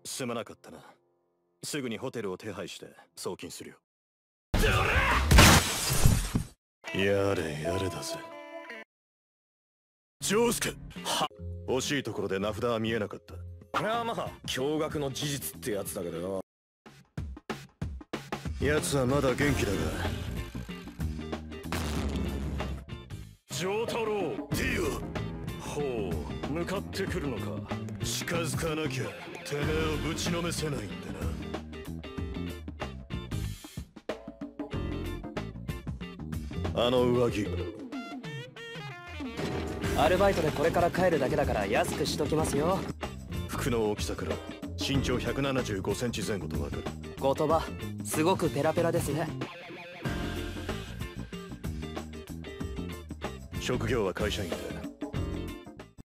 すまなかったな。すぐにホテルを手配して送金するよ。やれやれだぜ。ジョースケ、惜しいところで名札は見えなかった。 これはまあ驚愕の事実ってやつだけどよ。 奴はまだ元気だが。 丈太郎、 ディオ、 ほう、向かってくるのか。 近づかなきゃてめえをぶちのめせないんでな。あの上着、 アルバイトでこれから帰るだけだから安くしときますよ。 服の大きさから身長175センチ前後とわかる。 言葉すごくペラペラですね。 職業は会社員で